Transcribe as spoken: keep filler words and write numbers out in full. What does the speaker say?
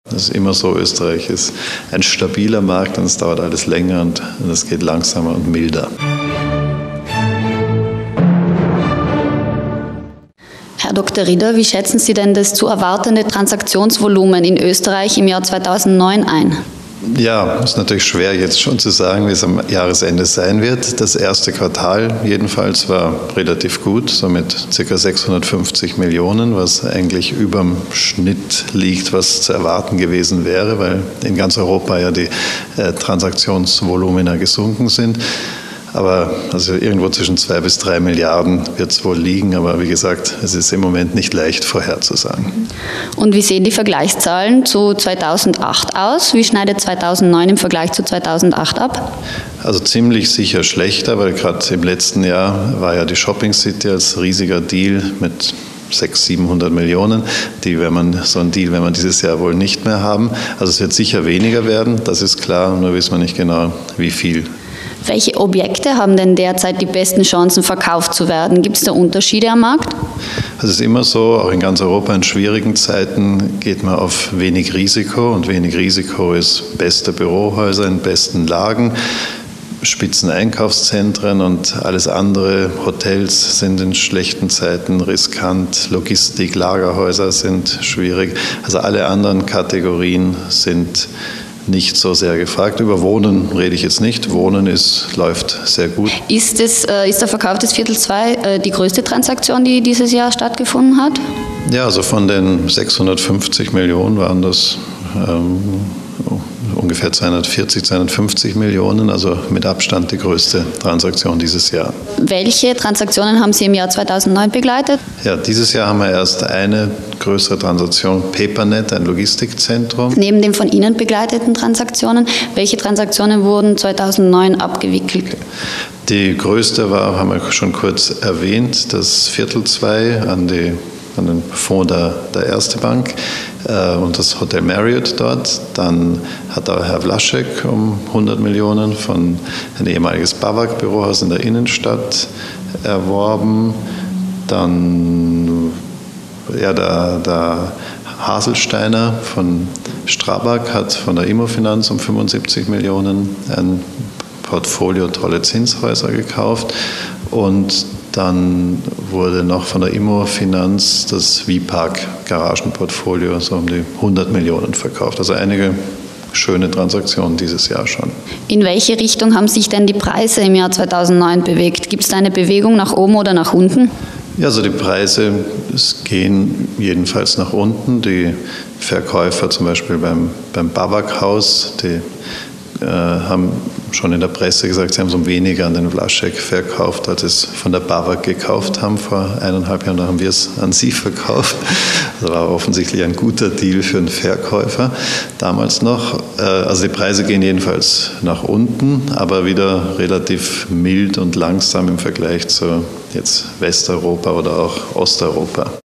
Das ist immer so, Österreich ist ein stabiler Markt und es dauert alles länger und es geht langsamer und milder. Herr Doktor Rieder, wie schätzen Sie denn das zu erwartende Transaktionsvolumen in Österreich im Jahr zweitausendneun ein? Ja, ist natürlich schwer jetzt schon zu sagen, wie es am Jahresende sein wird. Das erste Quartal jedenfalls war relativ gut, so mit ca. sechshundertfünfzig Millionen, was eigentlich über dem Schnitt liegt, was zu erwarten gewesen wäre, weil in ganz Europa ja die äh, Transaktionsvolumina gesunken sind. Aber also irgendwo zwischen zwei bis drei Milliarden wird es wohl liegen. Aber wie gesagt, es ist im Moment nicht leicht vorherzusagen. Und wie sehen die Vergleichszahlen zu zweitausendacht aus? Wie schneidet zweitausendneun im Vergleich zu zweitausendacht ab? Also ziemlich sicher schlechter, weil gerade im letzten Jahr war ja die Shopping City als riesiger Deal mit sechshundert, siebenhundert Millionen. Die, wenn man, so ein Deal, wenn man dieses Jahr wohl nicht mehr haben. Also es wird sicher weniger werden, das ist klar. Nur wissen wir nicht genau, wie viel. Welche Objekte haben denn derzeit die besten Chancen, verkauft zu werden? Gibt es da Unterschiede am Markt? Es ist immer so, auch in ganz Europa in schwierigen Zeiten geht man auf wenig Risiko. Und wenig Risiko ist beste Bürohäuser in besten Lagen, Spitzeneinkaufszentren und alles andere. Hotels sind in schlechten Zeiten riskant, Logistik, Lagerhäuser sind schwierig. Also alle anderen Kategorien sind nicht so sehr gefragt. Über Wohnen rede ich jetzt nicht. Wohnen ist, läuft sehr gut. Ist, es, äh, ist der Verkauf des Viertel zwei äh, die größte Transaktion, die dieses Jahr stattgefunden hat? Ja, also von den sechshundertfünfzig Millionen waren das ähm, ungefähr zweihundertvierzig, zweihundertfünfzig Millionen, also mit Abstand die größte Transaktion dieses Jahr. Welche Transaktionen haben Sie im Jahr zweitausendneun begleitet? Ja, dieses Jahr haben wir erst eine größere Transaktion, Papernet, ein Logistikzentrum. Neben den von Ihnen begleiteten Transaktionen, welche Transaktionen wurden zweitausendneun abgewickelt? Die größte war, haben wir schon kurz erwähnt, das Viertel zwei an, die, an den Fonds der, der Erste Bank äh, und das Hotel Marriott dort. Dann hat auch Herr Vlaschek um hundert Millionen von ein ehemaliges BAWAG-Bürohaus in der Innenstadt erworben. Dann ja, der, der Haselsteiner von Strabag hat von der Immofinanz um fünfundsiebzig Millionen ein Portfolio tolle Zinshäuser gekauft und dann wurde noch von der Immofinanz das V-Park Garagenportfolio so um die hundert Millionen verkauft. Also einige schöne Transaktionen dieses Jahr schon. In welche Richtung haben sich denn die Preise im Jahr zweitausendneun bewegt? Gibt es da eine Bewegung nach oben oder nach unten? Ja, also die Preise es gehen jedenfalls nach unten. Die Verkäufer zum Beispiel beim, beim BAWAG-Haus, die äh, haben schon in der Presse gesagt, sie haben so weniger an den Vlaschek verkauft, als es von der BAWAG gekauft haben. Vor eineinhalb Jahren haben wir es an sie verkauft. Das war offensichtlich ein guter Deal für einen Verkäufer damals noch. Also die Preise gehen jedenfalls nach unten, aber wieder relativ mild und langsam im Vergleich zu jetzt Westeuropa oder auch Osteuropa.